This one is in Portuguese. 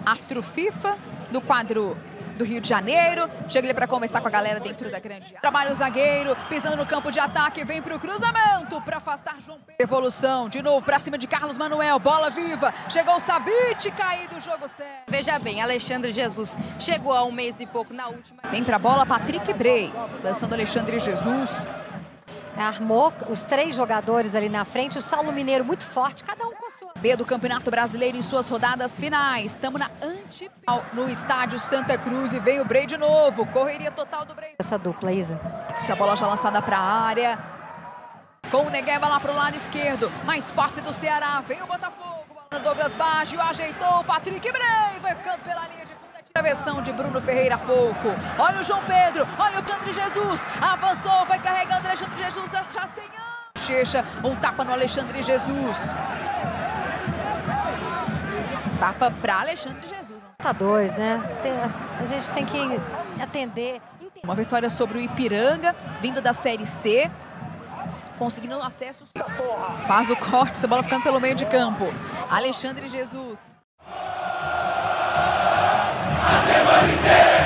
árbitro FIFA do quadro do Rio de Janeiro. Chega ele para conversar com a galera dentro da grande área. Trabalha o zagueiro, pisando no campo de ataque, vem para o cruzamento para afastar João Pedro. Evolução, de novo para cima de Carlos Manuel, bola viva, chegou o Sabit, caído, o jogo sério. Veja bem, Alexandre Jesus chegou há um mês e pouco na última. Vem para a bola Patrick Bray, lançando Alexandre Jesus. Armou os 3 jogadores ali na frente, o Saulo Mineiro muito forte, cada um com a sua. B do Campeonato Brasileiro em suas rodadas finais. Estamos na antepenúltima no estádio Santa Cruz e vem o Bray de novo. Correria total do Bray. Essa dupla, Isa. Essa bola já lançada para a área. Com o Negueba lá para o lado esquerdo. Mais posse do Ceará. Vem o Botafogo. Douglas Baggio ajeitou. Patrick Bray vai ficando pela linha de fundo. Travessão de Bruno Ferreira há pouco. Olha o João Pedro, olha o Alexandre Jesus. Avançou, vai carregando Alexandre Jesus já sem Checha, um tapa no Alexandre Jesus. Um tapa para Alexandre Jesus. Né? A gente tem que atender. Uma vitória sobre o Ipiranga, vindo da Série C. Conseguindo acesso. Faz o corte, essa bola ficando pelo meio de campo. Alexandre Jesus. A semana inteira.